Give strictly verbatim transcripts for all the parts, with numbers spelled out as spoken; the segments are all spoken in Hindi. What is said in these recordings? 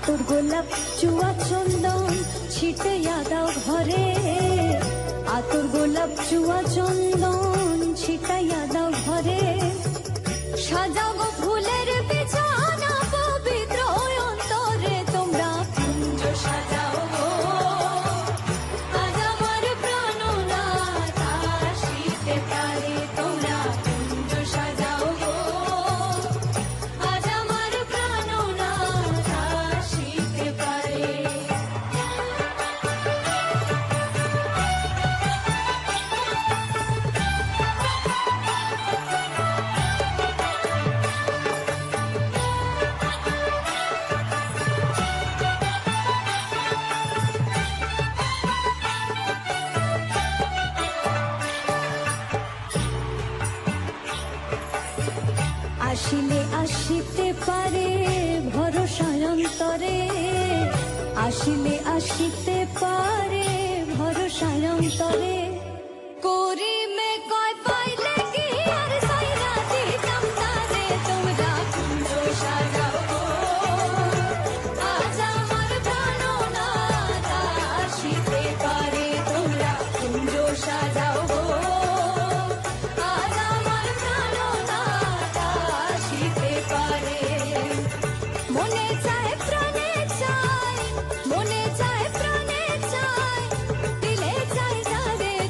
আতর গোলাপ চুয়া চন্দন ছিটাইয়া দাও ঘরে, আতর গোলাপ চুয়া চন্দন ছিটাইয়া দাও ঘরে। সাজাও গো ফুলের বিছানা পবিত্র অন্তরে তোমরা কুঞ্জ সাজাও গো, আজ আমার প্রাণনাথ আসিতে পারে তোমরা কুঞ্জ সাজাও গো, আজ আমার প্রাণনাথ আসিতে পারে। আসিলে আসিতে পারে ভরসা অন্তরে, আসিলে আসিতে পারে ভরসা অন্তরে। করিমে কয় পাইলে কি আর সাইরা দিতাম তারে তোমরা কুঞ্জ সাজাও গো, আজ আমার প্রাণনাথ আসিতে পারে তোমরা কুঞ্জ সাজাও গো, আজ আমার প্রাণনাথ আসিতে পারে। মনে চায় প্রাণে চায়, মনে চায় প্রাণে চায়, দিলে চায় যারে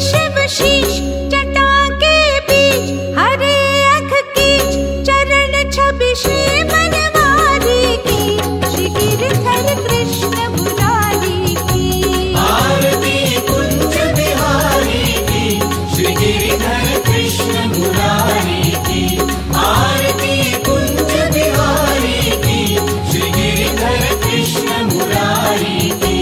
शिवशीष जटा के बीच हरे अख कीच चरण छवि श्री बनवारी की श्री गिरधर कृष्ण मुरारी की आरती कुंज बिहारी की श्री गिरधर कृष्ण मुरारी की आरती कुंज बिहारी की श्री गिरधर कृष्ण मुरारी की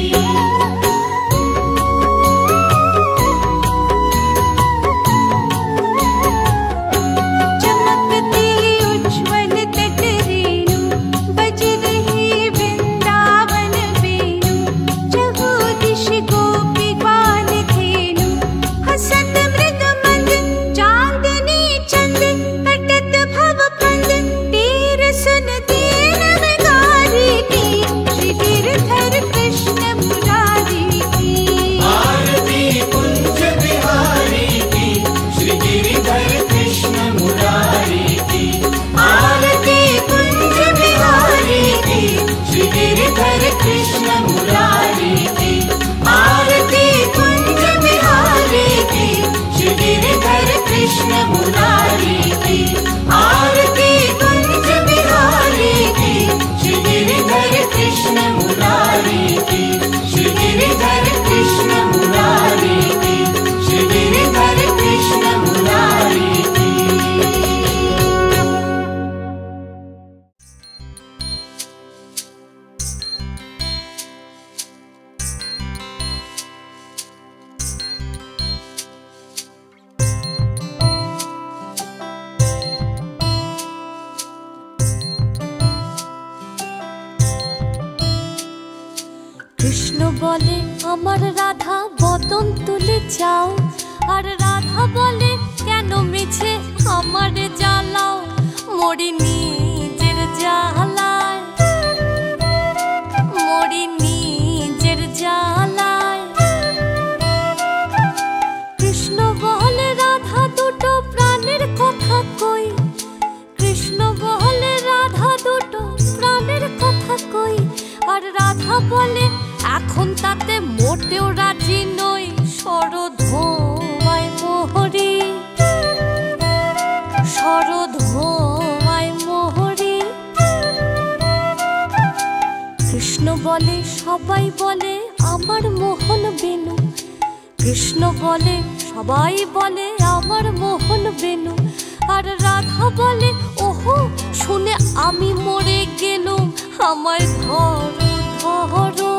चमकती उज्ज्वल तट रेणु बज रही वृंदावन वेणु चहु दिश गोपी गान धेनु हसत मृग मंद चांदनी चंद कटत भव कंद तीर सुन दीन बिगारी की श्री गिरधर कृष्ण मुरारी की आरती कुंज बिहारी की श्री गिरधर कृष्ण मुरारी की आरती कुंज बिहारी की श्री गिरधर कृष्ण मुरारी की आरती कुंज बिहारी की श्री गिरधर कृष्ण मुरारी की आरती कुंज बिहारी की श्री गिरधर कृष्ण मुरारी की श्री गिरधर कृष्ण मुरारी की श्री गिरधर कृष्ण मुरारी की কৃষ্ণ বলে আমার রাধা বদন তুলে যাও, আর রাধা বলে কেন মিছে আমার জ্বালাও, মরি নিজের জ্বালায়, মরি নিজের জ্বালায়। কৃষ্ণ বলে রাধা দুটো প্রাণের কথা কই, কৃষ্ণ বলে রাধা দুটো প্রাণের কথা কই, আর রাধা বলে এখন তাতে মোটেও রাজি নই, শরধোয়ায় মোহরি, শরধোয়ায় মোহরি। কৃষ্ণ বলে সবাই বলে আমার মোহন বেনু, কৃষ্ণ বলে সবাই বলে আমার মোহন বেনু, আর রাধা বলে ওহো শুনে আমি মরে গেলুম, আমায় ধরো ধরো